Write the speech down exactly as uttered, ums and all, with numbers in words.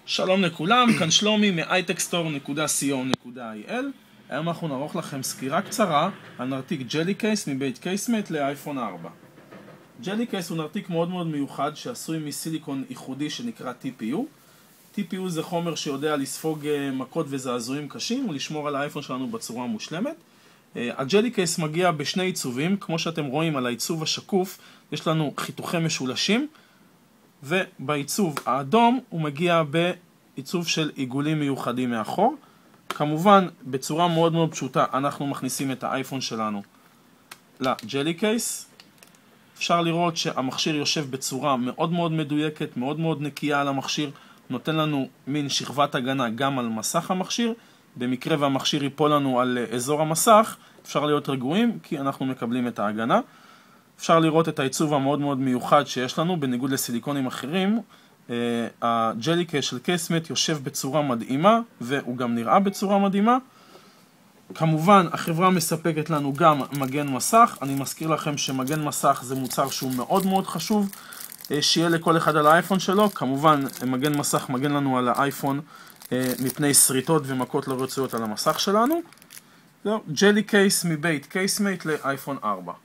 שלום לכולם, כאן שלומי מ-איי-טק-סטור נקודה סי או נקודה איי אל. היום אנחנו נערוך לכם סקירה קצרה על נרתיק ג'לי קייס מבית קייסמט לאייפון ארבע. ג'לי קייס הוא נרתיק מאוד מאוד מיוחד שעשוי מסיליקון ייחודי שנקרא טי פי יו. טי פי יו זה חומר שיודע לספוג מכות וזעזועים קשים ולשמור על האייפון שלנו בצורה מושלמת. הג'לי קייס מגיע בשני עיצובים, כמו שאתם רואים על העיצוב השקוף יש לנו חיתוכי משולשים, ובעיצוב האדום הוא מגיע בעיצוב של עיגולים מיוחדים מאחור. כמובן בצורה מאוד מאוד פשוטה אנחנו מכניסים את האייפון שלנו לג'לי קייס. אפשר לראות שהמכשיר יושב בצורה מאוד מאוד מדויקת, מאוד מאוד נקייה על המכשיר, נותן לנו מין שכבת הגנה גם על מסך המכשיר. במקרה והמכשיר ייפול לנו על אזור המסך אפשר להיות רגועים כי אנחנו מקבלים את ההגנה. אפשר לראות את העיצוב המאוד מאוד מיוחד שיש לנו, בניגוד לסיליקונים אחרים. הג'לי קייס של קייסמט יושב בצורה מדהימה והוא גם נראה בצורה מדהימה. כמובן החברה מספקת לנו גם מגן מסך. אני מזכיר לכם שמגן מסך זה מוצר שהוא מאוד מאוד חשוב שיהיה לכל אחד על האייפון שלו. כמובן מגן מסך מגן לנו על האייפון מפני שריטות ומכות לא רצויות על המסך שלנו. ג'לי קייס מבית קייסמט לאייפון ארבע.